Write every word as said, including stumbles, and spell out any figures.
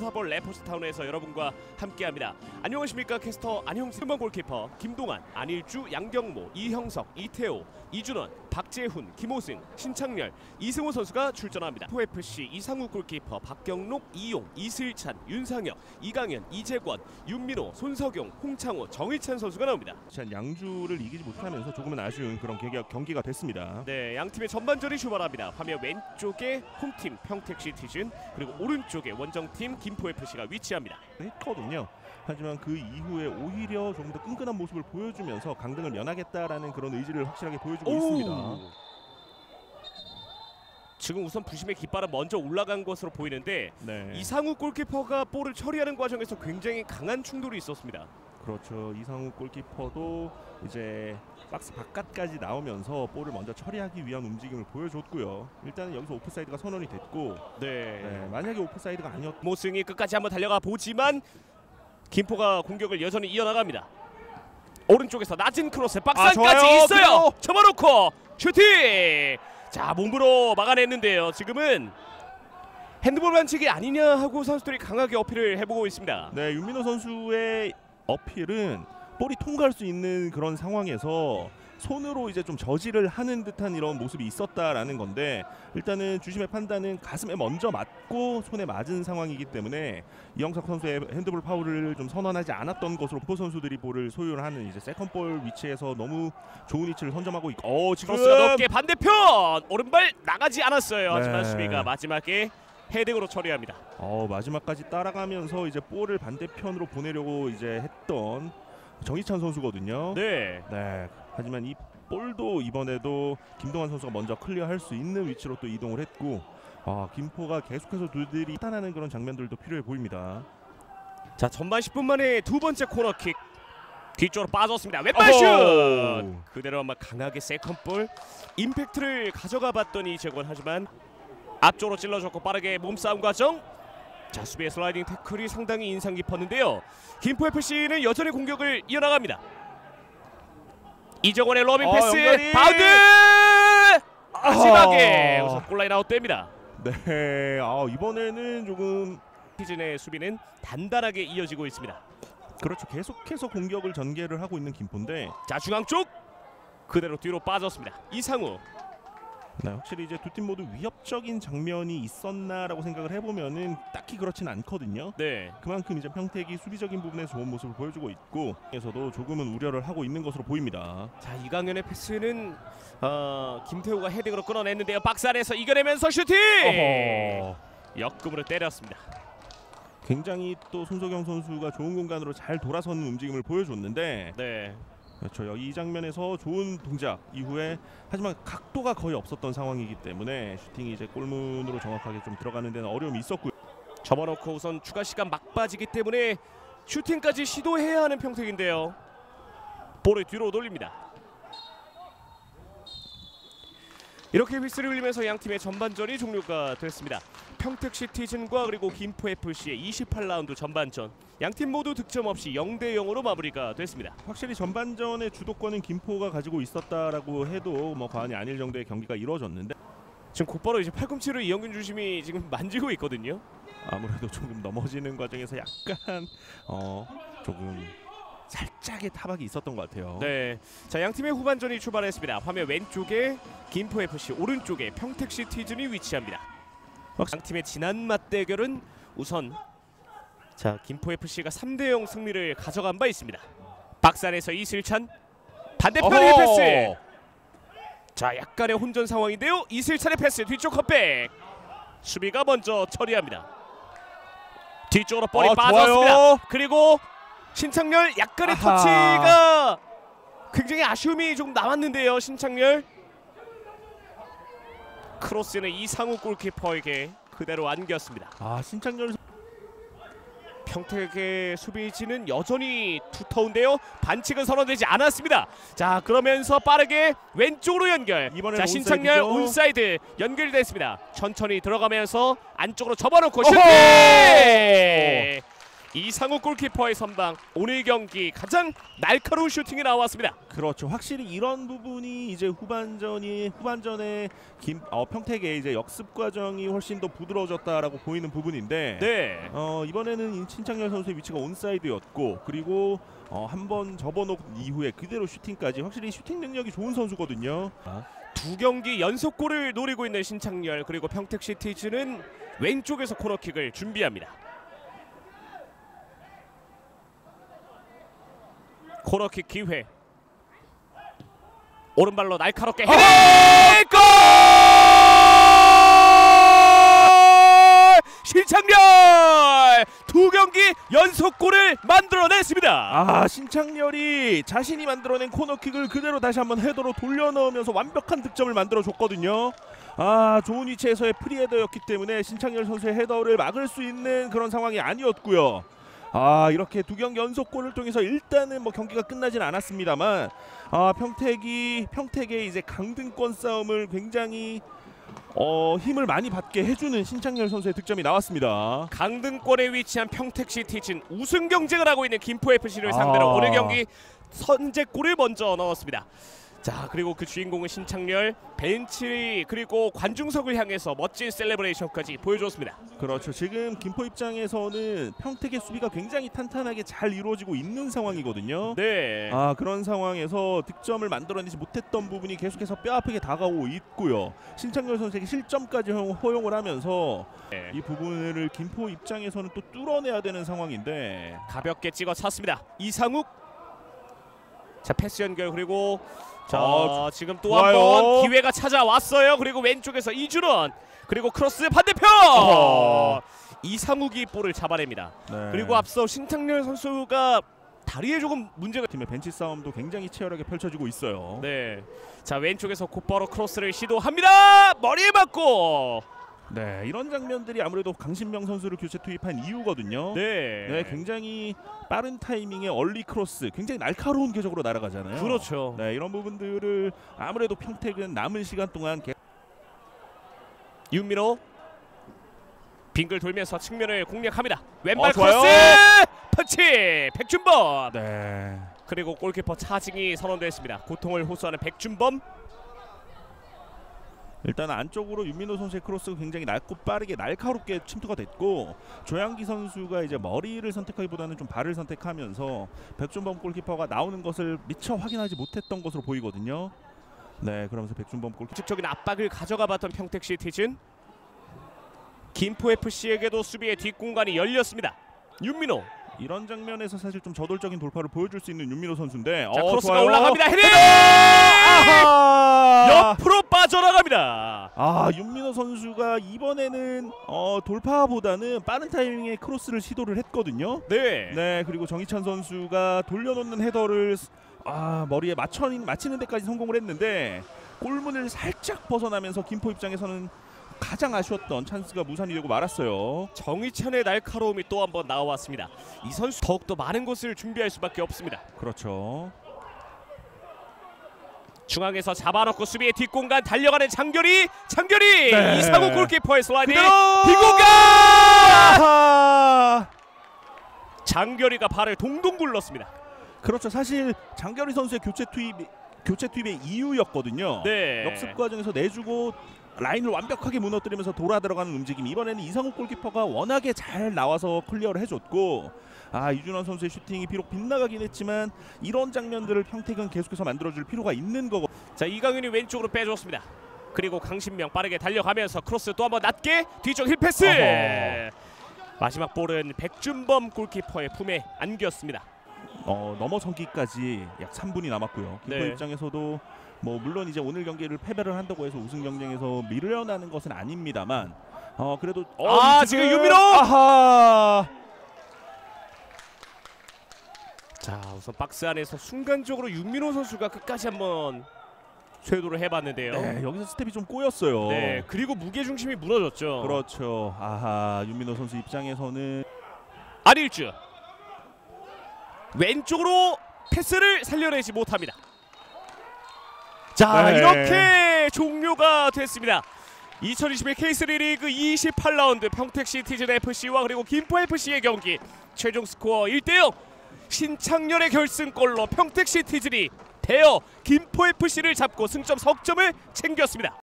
스타볼 레포스타운에서 여러분과 함께합니다. 안녕하십니까, 캐스터 안형수. 한번 골키퍼 김동환, 안일주, 양경모, 이형석, 이태호, 이준원, 박재훈, 김호승, 신창렬, 이승호 선수가 출전합니다. 포에프씨 이상우 골키퍼, 박경록, 이용, 이슬찬, 윤상혁, 이강현, 이재권, 윤민호, 손석용, 홍창호, 정일찬 선수가 나옵니다. 양주를 이기지 못하면서 조금은 아쉬운 그런 경기가, 경기가 됐습니다. 네, 양팀의 전반전이 출발합니다. 화면 왼쪽에 홈팀 평택시티즌, 그리고 오른쪽에 원정팀 김포에프씨가 위치합니다. 했거든요. 하지만 그 이후에 오히려 조금 더 끈끈한 모습을 보여주면서 강등을 면하겠다라는 그런 의지를 확실하게 보여주고 오! 있습니다. 지금 우선 부심의 깃발은 먼저 올라간 것으로 보이는데 네. 이상우 골키퍼가 볼을 처리하는 과정에서 굉장히 강한 충돌이 있었습니다. 그렇죠. 이상우 골키퍼도 이제 박스 바깥까지 나오면서 볼을 먼저 처리하기 위한 움직임을 보여줬고요. 일단은 여기서 오프사이드가 선언이 됐고, 네. 네, 만약에 오프사이드가 아니었 모승이 끝까지 한번 달려가 보지만 김포가 공격을 여전히 이어나갑니다. 오른쪽에서 낮은 크로스 박스까지 아, 있어요. 접어놓고 슈팅. 자, 몸으로 막아냈는데요. 지금은 핸드볼 반칙이 아니냐 하고 선수들이 강하게 어필을 해보고 있습니다. 네, 윤민호 선수의 어필은 볼이 통과할 수 있는 그런 상황에서 손으로 이제 좀 저지를 하는 듯한 이런 모습이 있었다라는 건데, 일단은 주심의 판단은 가슴에 먼저 맞고 손에 맞은 상황이기 때문에 이영석 선수의 핸드볼 파울을 좀 선언하지 않았던 것으로 포 선수들이 볼을 소유하는 이제 세컨볼 위치에서 너무 좋은 위치를 선점하고 있고, 어, 지금 크로스가 높게 반대편 오른발 나가지 않았어요. 네. 하지만 수비가 마지막에 헤딩으로 처리합니다. 어, 마지막까지 따라가면서 이제 볼을 반대편으로 보내려고 이제 했던 정희찬 선수거든요. 네. 네. 하지만 이 볼도 이번에도 김동환 선수가 먼저 클리어할 수 있는 위치로 또 이동을 했고, 아, 김포가 계속해서 두들이 탄하는 그런 장면들도 필요해 보입니다. 자, 전반 십 분 만에 두 번째 코너킥 뒤쪽으로 빠졌습니다. 왼발 슛! 그대로 한번 강하게 세컨볼 임팩트를 가져가 봤더니 이재권, 하지만 앞쪽으로 찔러줬고 빠르게 몸싸움 과정. 자, 수비의 슬라이딩 태클이 상당히 인상 깊었는데요. 김포에프씨는 여전히 공격을 이어나갑니다. 이정원의 로빙 패스, 어, 연결이... 바운드! 마지막에 우선 골라인 아웃됩니다. 네, 아, 이번에는 조금 시즌의 수비는 단단하게 이어지고 있습니다. 그렇죠. 계속해서 공격을 전개를 하고 있는 김포인데, 자, 중앙 쪽 그대로 뒤로 빠졌습니다. 이상우. 네, 확실히 이제 두 팀 모두 위협적인 장면이 있었나라고 생각을 해보면은 딱히 그렇진 않거든요. 네. 그만큼 이제 평택이 수비적인 부분에 좋은 모습을 보여주고 있고, 에서도 조금은 우려를 하고 있는 것으로 보입니다. 자, 이강현의 패스는 어, 김태우가 헤딩으로 끊어냈는데요. 박스 안에서 이겨내면서 슈팅! 어허. 역금으로 때렸습니다. 굉장히 또 손석영 선수가 좋은 공간으로 잘 돌아서는 움직임을 보여줬는데, 네. 그렇죠. 이 장면에서 좋은 동작 이후에, 하지만 각도가 거의 없었던 상황이기 때문에 슈팅이 이제 골문으로 정확하게 좀 들어가는 데는 어려움이 있었고요. 접어놓고 우선 추가 시간 막바지기 때문에 슈팅까지 시도해야 하는 평택인데요. 볼을 뒤로 돌립니다. 이렇게 휘슬을 울리면서 양팀의 전반전이 종료가 됐습니다. 평택시티즌과 그리고 김포에프씨의 이십팔 라운드 전반전, 양팀 모두 득점 없이 영 대 영으로 마무리가 됐습니다. 확실히 전반전의 주도권은 김포가 가지고 있었다라고 해도 뭐 과언이 아닐 정도의 경기가 이루어졌는데, 지금 곧바로 이제 팔꿈치로 이영균 주심이 지금 만지고 있거든요. 아무래도 조금 넘어지는 과정에서 약간 어 조금 살짝의 타박이 있었던 것 같아요. 네, 자, 양팀의 후반전이 출발했습니다. 화면 왼쪽에 김포에프씨, 오른쪽에 평택시티즌이 위치합니다. 양팀의 지난 맞대결은 우선 자, 김포에프씨가 삼 대 영 승리를 가져간 바 있습니다. 박스 안에서 이슬찬, 반대편의 패스. 자, 약간의 혼전 상황인데요. 이슬찬의 패스, 뒤쪽 컷백. 수비가 먼저 처리합니다. 뒤쪽으로 볼이 아, 빠졌습니다. 좋아요. 그리고 신창렬, 약간의 아하. 터치가 굉장히 아쉬움이 좀 남았는데요. 신창렬. 크로스는 이상우 골키퍼에게 그대로 안겼습니다. 아, 신창렬. 평택의 수비진은 여전히 두터운데요. 반칙은 선언되지 않았습니다. 자, 그러면서 빠르게 왼쪽으로 연결. 자, 신창렬 온사이드죠? 온사이드 연결됐습니다. 천천히 들어가면서 안쪽으로 접어놓고 슈팅! 이상우 골키퍼의 선방. 오늘 경기 가장 날카로운 슈팅이 나왔습니다. 그렇죠. 확실히 이런 부분이 이제 후반전이 후반전에 김 어, 평택의 이제 역습 과정이 훨씬 더 부드러워졌다라고 보이는 부분인데 네. 어, 이번에는 신창렬 선수의 위치가 온사이드였고 그리고 어, 한번 접어놓은 이후에 그대로 슈팅까지 확실히 슈팅 능력이 좋은 선수거든요. 두 경기 연속골을 노리고 있는 신창렬 그리고 평택시티즈는 왼쪽에서 코너킥을 준비합니다. 코너킥 기회. 오른발로 날카롭게 헤딩! 골! 신창렬! 두 경기 연속골을 만들어냈습니다. 아, 신창렬이 자신이 만들어낸 코너킥을 그대로 다시 한번 헤더로 돌려 넣으면서 완벽한 득점을 만들어줬거든요. 아, 좋은 위치에서의 프리헤더였기 때문에 신창렬 선수의 헤더를 막을 수 있는 그런 상황이 아니었고요. 아, 이렇게 두 경기 연속골을 통해서 일단은 뭐 경기가 끝나진 않았습니다만 아, 평택이 평택의 이제 강등권 싸움을 굉장히 어, 힘을 많이 받게 해주는 신창렬 선수의 득점이 나왔습니다. 강등권에 위치한 평택시티즌 우승 경쟁을 하고 있는 김포에프씨를 상대로 아. 오늘 경기 선제골을 먼저 넣었습니다. 자, 그리고 그 주인공은 신창렬. 벤치 그리고 관중석을 향해서 멋진 셀레브레이션까지 보여줬습니다. 그렇죠. 지금 김포 입장에서는 평택의 수비가 굉장히 탄탄하게 잘 이루어지고 있는 상황이거든요. 네. 아, 그런 상황에서 득점을 만들어내지 못했던 부분이 계속해서 뼈아프게 다가오고 있고요. 신창렬 선수에게 실점까지 허용을 하면서 네. 이 부분을 김포 입장에서는 또 뚫어내야 되는 상황인데 가볍게 찍어 찼습니다. 이상욱. 자, 패스 연결 그리고 자, 어, 지금 또 좋아요. 한 번 기회가 찾아왔어요. 그리고 왼쪽에서 이준원. 그리고 크로스 반대편. 어허. 이상욱이 볼을 잡아냅니다. 네. 그리고 앞서 신창렬 선수가 다리에 조금 문제가. 팀의 벤치 싸움도 굉장히 치열하게 펼쳐지고 있어요. 네. 자, 왼쪽에서 곧바로 크로스를 시도합니다. 머리에 맞고. 네, 이런 장면들이 아무래도 강신명 선수를 교체 투입한 이유거든요. 네. 네, 굉장히 빠른 타이밍에 얼리 크로스, 굉장히 날카로운 궤적으로 날아가잖아요. 그렇죠. 네, 이런 부분들을 아무래도 평택은 남은 시간 동안 개... 윤민호 빙글 돌면서 측면을 공략합니다. 왼발 어, 좋아요. 크로스 펀치 백준범. 네. 그리고 골키퍼 차징이 선언됐습니다. 고통을 호소하는 백준범. 일단 안쪽으로 윤민호 선수의 크로스가 굉장히 낡고 빠르게 날카롭게 침투가 됐고 조양기 선수가 이제 머리를 선택하기보다는 좀 발을 선택하면서 백준범 골키퍼가 나오는 것을 미처 확인하지 못했던 것으로 보이거든요. 네, 그러면서 백준범 골키퍼 직접적인 압박을 가져가봤던 평택시티즌. 김포에프씨에게도 수비의 뒷공간이 열렸습니다. 윤민호. 이런 장면에서 사실 좀 저돌적인 돌파를 보여줄 수 있는 윤민호 선수인데 자, 어, 크로스가 좋아요. 올라갑니다. 헤딩! 아하! 옆으로 빠져나갑니다. 아, 윤민호 선수가 이번에는 어, 돌파보다는 빠른 타이밍에 크로스를 시도를 했거든요. 네. 네, 그리고 정희찬 선수가 돌려놓는 헤더를 아, 머리에 맞춰 맞히는 데까지 성공을 했는데 골문을 살짝 벗어나면서 김포 입장에서는 가장 아쉬웠던 찬스가 무산이 되고 말았어요. 정희찬의 날카로움이 또 한 번 나와왔습니다. 이 선수 더욱더 많은 것을 준비할 수밖에 없습니다. 그렇죠. 중앙에서 잡아놓고 수비의 뒷공간 달려가는 장결이. 장결이 네. 이상우 골키퍼의 슬라이딩 그대로! 뒷공간. 아하! 장결이가 발을 동동 굴렀습니다. 그렇죠. 사실 장결희 선수의 교체 투입 교체 투입의 이유였거든요. 네. 역습 과정에서 내주고 라인을 완벽하게 무너뜨리면서 돌아 들어가는 움직임. 이번에는 이상욱 골키퍼가 워낙에 잘 나와서 클리어를 해줬고 아, 이준원 선수의 슈팅이 비록 빗나가긴 했지만 이런 장면들을 평택은 계속해서 만들어줄 필요가 있는 거고. 자, 이강윤이 왼쪽으로 빼줬습니다. 그리고 강신명 빠르게 달려가면서 크로스 또 한번 낮게 뒤쪽 힐패스. 어허. 마지막 볼은 백준범 골키퍼의 품에 안겼습니다. 어, 넘어서기까지 약 삼 분이 남았고요. 김포 네. 입장에서도 뭐 물론 이제 오늘 경기를 패배를 한다고 해서 우승 경쟁에서 밀려나는 것은 아닙니다만 어, 그래도 어, 아, 지금 윤민호! 아하! 자, 우선 박스 안에서 순간적으로 윤민호 선수가 끝까지 한번 쇄도를 해봤는데요. 네, 여기서 스텝이 좀 꼬였어요. 네, 그리고 무게중심이 무너졌죠. 그렇죠. 아하, 윤민호 선수 입장에서는 안일주 왼쪽으로 패스를 살려내지 못합니다. 자, 네. 이렇게 종료가 됐습니다. 이천이십일 케이쓰리 리그 이십팔 라운드 평택시티즌 에프씨와 그리고 김포에프씨의 경기 최종 스코어 일 대 영. 신창렬의 결승골로 평택시티즌이 대여 김포에프씨를 잡고 승점 석점을 챙겼습니다.